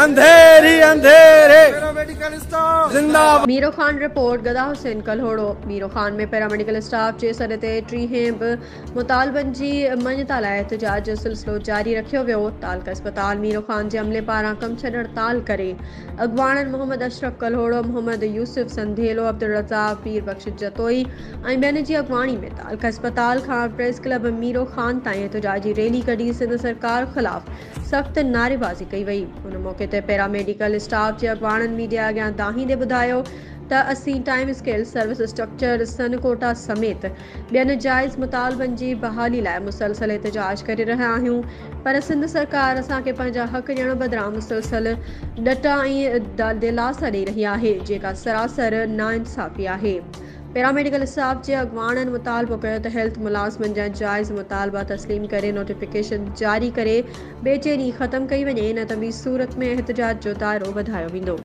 अंधेरी अंधेरे paramedical staff जिंदाबाद। Miro Khan report Gada Hussain कल्होड़ो। Miro Khan में पैरामेडिकल स्टाफ जे सॾ ते टीहें बि मुतालबनि जी मञता लाइ एहतजाज जो सिलसिलो जारी रखियो वियो। तालका अस्पताल मीरो खान जे अमले पारां कम छॾण ताल करे अॻवाणनि मोहम्मद अशरफ कल्होड़ो, मोहम्मद यूसुफ संधेलो, अब्दुल रज़ाक पीर बख्श जतोई ऐं ॿियनि जी अॻवाणी में तालका अस्पताल खां प्रेस क्लब मीरो खान ताईं एहतजाजी रैली कढी सिंध सरकार ख़िलाफ़ सख़्त नारेबाज़ी कई वई। उन मौक़े ते पैरामेडिकल स्टाफ जे अॻवाणनि मीडिया अॻियां दाहींदे ॿुधायो त असीं टाइम स्केल सर्विस स्ट्रक्चर सन कोटा समेत ॿियनि जाइज़ मुतालबनि जी बहाली लाइ मुसलसल एहतजाज करे रहिया आहियूं, पर सिंध सरकार असांखे पंहिंजा हक़ ॾियण बदिरां मुसलसल ॾटा ऐं दिलासा ॾेई रही आहे, जेका सरासर नाइंसाफ़ी आहे। पैरामेडिकल स्टाफ जे अॻवाणनि मुतालबो कयो त हेल्थ मुलाज़िमनि जा जाइज़ मुतालबा तस्लीम करे नोटिफिकेशन जारी करे बेचैनी ख़त्म कई वञे, न त ॿी सूरत में एहतजाज जो दायरो वधायो वेंदो।